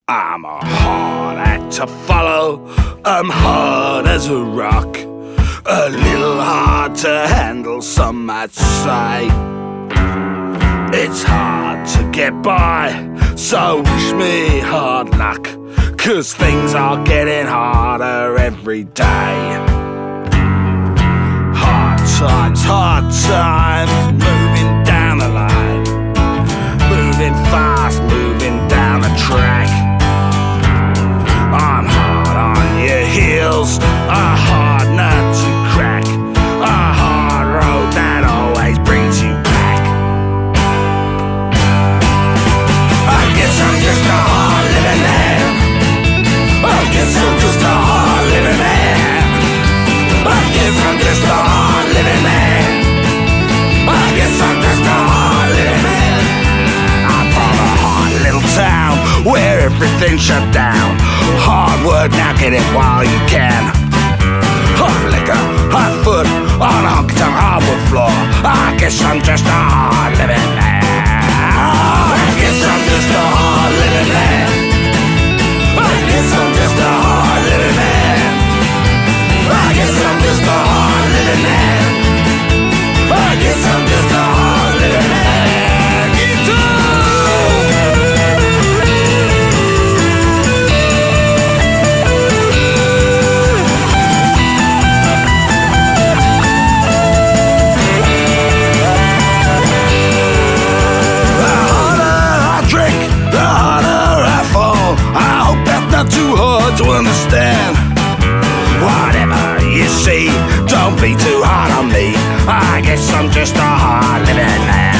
I'm a hard act to follow, I'm hard as a rock, a little hard to handle, some might say. It's hard to get by, so wish me hard luck, 'cause things are getting harder every day. Hard times, moving down the line, moving fast, moving down the track. I'm hard on your heels, a hard nut to crack, a hard road that always brings you back. I guess I'm just a hard living man, I guess I'm just a hard living man, I guess I'm just a hard living man, I guess I'm just a hard living man. I'm from a hard little town where everything's shut down. Hard work, now get it while you can. Hot liquor, hot foot on a honky-tonk hardwood floor. I guess I'm just a hard living man. I guess I'm just a hard living man. I guess I'm just a hard living man. I guess I'm just a hard living man. I guess I'm just a hard living man. Not too hard to understand. Whatever you see, don't be too hard on me. I guess I'm just a hard living man.